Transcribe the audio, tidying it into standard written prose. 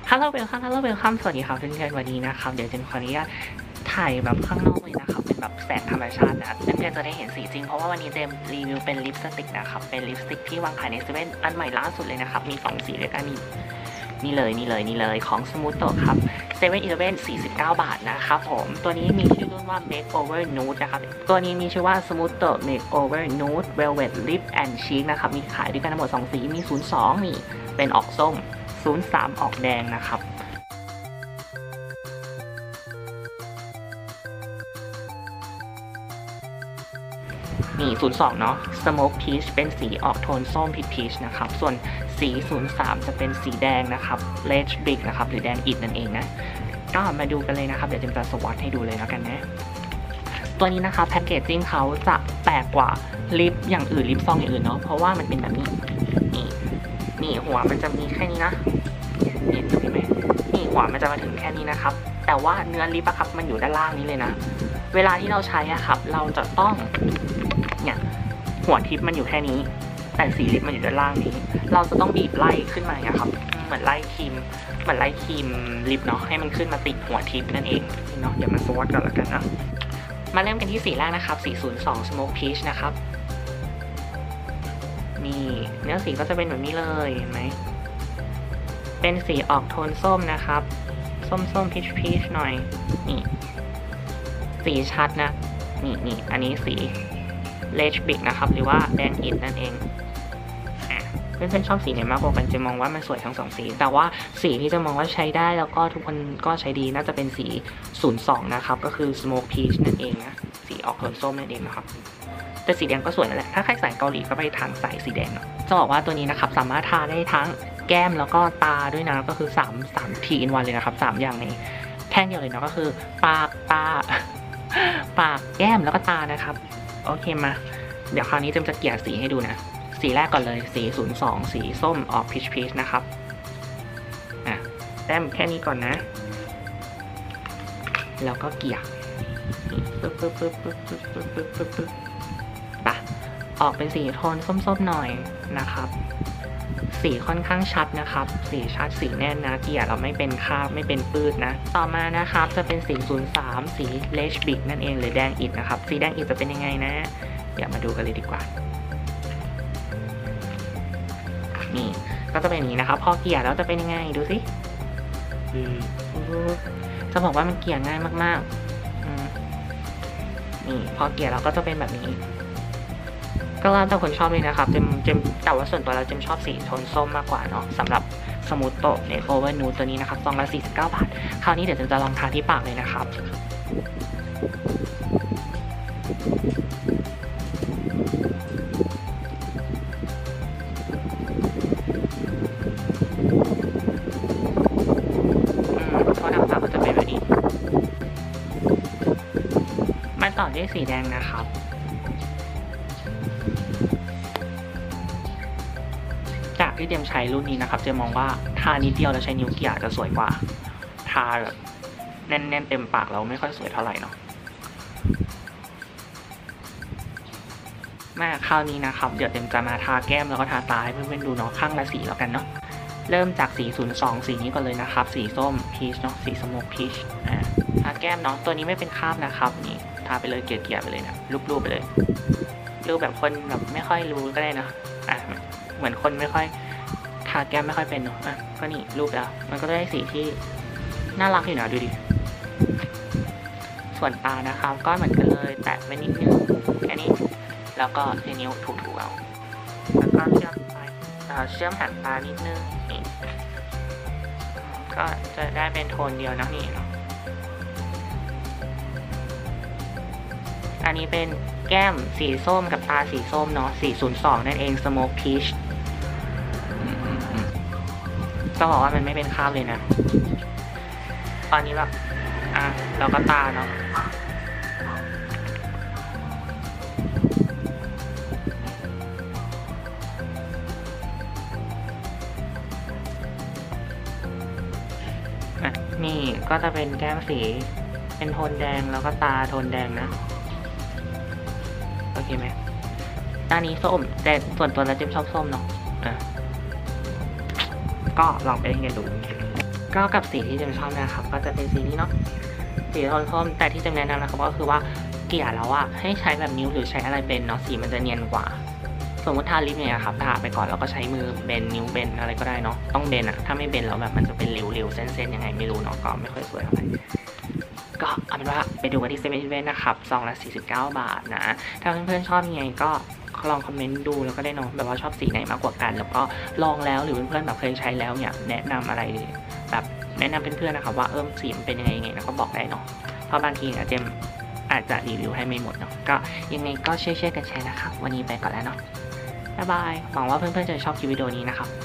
Hello Welcome Hello Welcome สวัสดีครับเพื่อนๆวันนี้นะครับเดี๋ยวเจนขออนุญาตถ่ายแบบข้างนอกเลยนะครับเป็นแบบแสงธรรมชาตินะเพื่อนๆจะได้เห็นสีจริงเพราะว่าวันนี้เจมรีวิวเป็นลิปสติกนะครับเป็นลิปสติกที่วางขายในเซเว่นอันใหม่ล่าสุดเลยนะครับมี2สีด้วยกันนี่เลยของ Smooth ครับ7-Eleven 49 บาทนะครับผมตัวนี้มีชื่อรุ่นว่า Makeover Nude นะครับตัวนี้มีชื่อว่า Smooth Makeover Nude Velvet Lip and Cheek นะครับมีขายด้วยกันทั้งหมด2สีมี02นี่เป็นออกส้ม03ออกแดงนะครับนี่02เนาะ Smoke Peach เป็นสีออกโทนส้มพีชนะครับส่วนสี03จะเป็นสีแดงนะครับ Red Brick นะครับหรือแดงอิฐนั่นเองนะก็มาดูกันเลยนะครับเดี๋ยวจะสวอตให้ดูเลยแล้วกันนะตัวนี้นะครับแพ็กเกจจิ้งเขาจะแปลกกว่าลิปอย่างอื่นลิปซองอย่างอื่นเนาะเพราะว่ามันเป็นแบบนี้นี่หัวมันจะมีแค่นี้นะเห็นไหมนี่หัวมันจะมาถึงแค่นี้นะครับแต่ว่าเนื้อลิปอะครับมันอยู่ด้านล่างนี้เลยนะเวลาที่เราใช้อะครับเราจะต้องเนี่ยหัวทิปมันอยู่แค่นี้แต่สีลิปมันอยู่ด้านล่างนี้เราจะต้องบีบไล่ขึ้นมาอะครับเหมือนไล่ครีมลิปเนาะให้มันขึ้นมาติดหัวทิปนั่นเองเนาะเดี๋ยวมาสวอตกันแล้วกันนะมาเริ่มกันที่สีแรกนะครับสี02 Smoke Peach นะครับนี่เนื้อสีก็จะเป็นแบบนี้เลยเห็นไหมเป็นสีออกโทนส้มนะครับส้มพีชหน่อยนี่สีชัดนะนี่อันนี้สีเลชบิกนะครับหรือว่าแดงอิฐนั่นเองเพื่อนๆชอบสีไหนมากกว่ากันจะมองว่ามันสวยทั้ง2สีแต่ว่าสีที่จะมองว่าใช้ได้แล้วก็ทุกคนก็ใช้ดีน่าจะเป็นสี02นะครับก็คือ Smoke Peach นั่นเองนะสีออกโทนส้มนั่นเองนะครับแต่สีแดงก็สวยนั่นแหละถ้าใครสายเกาหลีก็ไปทางสายสีแดงเนาะจะบอกว่าตัวนี้นะครับสามารถทาได้ทั้งแก้มแล้วก็ตาด้วยนะก็คือ3 ทีอินวันเลยนะครับ3อย่างในแท่งเดียวเลยเนาะก็คือปากแก้มแล้วก็ตานะครับโอเคมาเดี๋ยวคราวนี้จะเกลี่ยสีให้ดูนะสีแรกก่อนเลยสี02สีส้มออกพีชนะครับแต้มแค่นี้ก่อนนะแล้วก็เกลี่ยปึ๊บปะออกเป็นสีโทนส้มๆหน่อยนะครับสีค่อนข้างชัดนะครับสีชัดสีแน่นนะเกลี่ยเราไม่เป็นคราบไม่เป็นปื้ดนะต่อมานะครับจะเป็นสี03สีเลชบิกนั่นเองหรือแดงอิฐนะครับสีแดงอิฐจะเป็นยังไงนะเดี๋ยวมาดูกันเลยดีกว่านี่ก็จะเป็นอย่างนี้นะครับพอเกลี่ยแล้วจะเป็นยังไงดูสิจะบอกว่ามันเกลี่ยง่ายมากๆนี่พอเกลี่ยแล้วก็จะเป็นแบบนี้ก็แล้วแต่คนชอบเลยนะครับเจมแต่ว่าส่วนตัวเราเจมชอบสีโทนส้มมากกว่าเนาะสำหรับสมูทโตะMakeover Nudeตัวนี้นะครับซองละ49 บาทคราวนี้เดี๋ยวจะลองทาที่ปากเลยนะครับต่อด้วยสีแดงนะครับจากที่เจมใช้รุ่นนี้นะครับเจมมองว่าทานิดเดียวแล้วใช้นิ้วเกลี่ยจะสวยกว่าทาแบบแน่นๆเต็มปากเราไม่ค่อยสวยเท่าไหร่เนาะมาคราวนี้นะครับเดี๋ยวเจมจะมาทาแก้มแล้วก็ทาตาให้เพื่อนๆดูเนาะข้างละสีแล้วกันเนาะเริ่มจากสี02สีนี้ก่อนเลยนะครับสีส้มพีชเนาะสีสโมกพีชทาแก้มเนาะตัวนี้ไม่เป็นคราบนะครับนี่ทาไปเลยเกลี่ยไปเลยนะรูปไปเลยรูปแบบคนแบบไม่ค่อยรู้ก็ได้นะเหมือนคนไม่ค่อยทาแก้มไม่ค่อยเป็นเนาะก็นี่รูปแล้วมันก็ได้สีที่น่ารักอยู่นะดูดิส่วนตานะครับก็เหมือนกันเลยแตะไว้นิดนึงแค่นี้แล้วก็ใช้นิ้วถูๆเอาแล้วก็เชื่อมหางตานิดนึงนี่ก็จะได้เป็นโทนเดียวนะนี่เนาะอันนี้เป็นแก้มสีส้มกับตาสีส้มเนาะ402นั่นเอง Smoke Peach ต้องบอกว่ามันไม่เป็นคราบเลยนะตอนนี้แบบเราก็ตาเนาะนี่ก็จะเป็นแก้มสีเป็นโทนแดงแล้วก็ตาโทนแดงนะโอเคไหมด้านนี้ส้มแต่ส่วนตัวเราจะชอบส้มเนาะก็ลองไปเล่นกันดูก็กับสีที่เจมชอบนะครับก็จะเป็นสีนี้เนาะสีโทนส้มแต่ที่เจมแนะนำนะครับก็คือว่าเกลี่ยแล้วอะให้ใช้แบบนิ้วหรือใช้อะไรเป็นเนาะสีมันจะเนียนกว่าสมมติทาลิปเนี่ยครับทาไปก่อนแล้วก็ใช้มือเบนนิ้วเบนอะไรก็ได้เนาะต้องเบนอะถ้าไม่เบนแล้วแบบมันจะเป็นริ้วๆเส้นๆยังไงไม่รู้เนาะก็ไม่ค่อยสวยเท่าไหร่ก็เอาเป็นว่าไปดูกันที่เซเว่นอีเลฟเว่นนะครับซองละ49 บาทนะถ้าเพื่อนๆชอบยังไงก็ลองคอมเมนต์ดูแล้วก็ได้เนาะแบบว่าชอบสีไหนมากกว่ากันแล้วก็ลองแล้วหรือเพื่อนๆแบบเคยใช้แล้วเนี่ยแนะนำอะไรแบบแนะนำเพื่อนๆนะครับว่าสีมันเป็นยังไงนะก็บอกได้เนาะเพราะบางทีเจมอาจจะรีวิวให้ไม่หมดเนาะก็ยังไงก็ช่วยกันแชร์นะครับวันนี้ไปก่อนแล้วเนาะบ๊ายบายหวังว่าเพื่อนๆจะชอบคลิปวิดีโอนี้นะครับ